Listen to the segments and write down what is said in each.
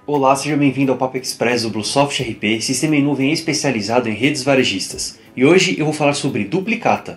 Olá, seja bem-vindo ao Papo Express do BlueSoft RP, sistema em nuvem especializado em redes varejistas. E hoje eu vou falar sobre duplicata.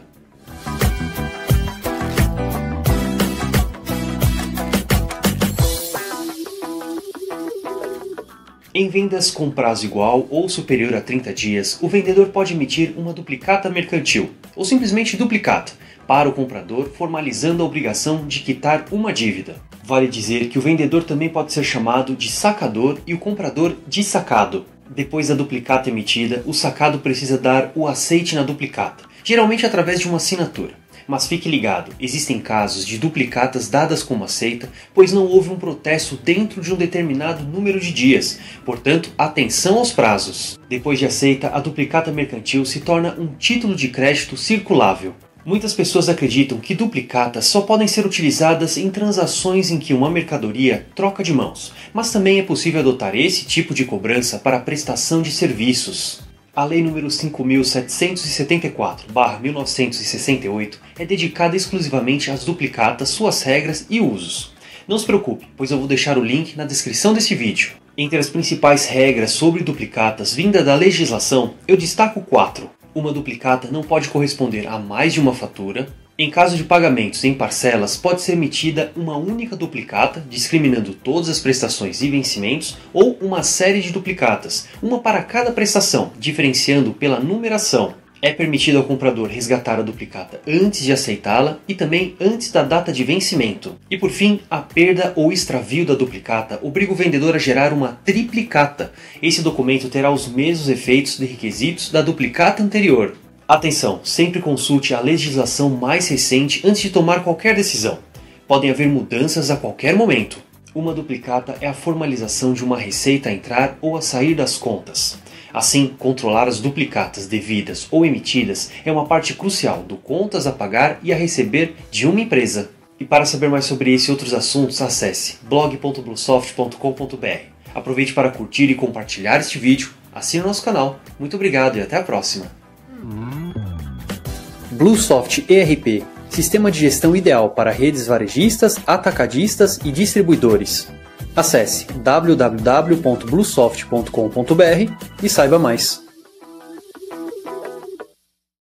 Em vendas com prazo igual ou superior a 30 dias, o vendedor pode emitir uma duplicata mercantil, ou simplesmente duplicata, para o comprador, formalizando a obrigação de quitar uma dívida. Vale dizer que o vendedor também pode ser chamado de sacador e o comprador de sacado. Depois da duplicata emitida, o sacado precisa dar o aceite na duplicata, geralmente através de uma assinatura. Mas fique ligado, existem casos de duplicatas dadas como aceita, pois não houve um protesto dentro de um determinado número de dias, portanto, atenção aos prazos. Depois de aceita, a duplicata mercantil se torna um título de crédito circulável. Muitas pessoas acreditam que duplicatas só podem ser utilizadas em transações em que uma mercadoria troca de mãos, mas também é possível adotar esse tipo de cobrança para a prestação de serviços. A Lei nº 5.774/1968 é dedicada exclusivamente às duplicatas, suas regras e usos. Não se preocupe, pois eu vou deixar o link na descrição desse vídeo. Entre as principais regras sobre duplicatas vinda da legislação, eu destaco 4. Uma duplicata não pode corresponder a mais de uma fatura. Em caso de pagamentos em parcelas, pode ser emitida uma única duplicata, discriminando todas as prestações e vencimentos, ou uma série de duplicatas, uma para cada prestação, diferenciando pela numeração. É permitido ao comprador resgatar a duplicata antes de aceitá-la e também antes da data de vencimento. E por fim, a perda ou extravio da duplicata obriga o vendedor a gerar uma triplicata. Esse documento terá os mesmos efeitos e requisitos da duplicata anterior. Atenção, sempre consulte a legislação mais recente antes de tomar qualquer decisão. Podem haver mudanças a qualquer momento. Uma duplicata é a formalização de uma receita a entrar ou a sair das contas. Assim, controlar as duplicatas devidas ou emitidas é uma parte crucial do contas a pagar e a receber de uma empresa. E para saber mais sobre esse e outros assuntos, acesse blog.bluesoft.com.br. Aproveite para curtir e compartilhar este vídeo, assine o nosso canal. Muito obrigado e até a próxima! BlueSoft ERP, sistema de gestão ideal para redes varejistas, atacadistas e distribuidores. Acesse www.bluesoft.com.br e saiba mais.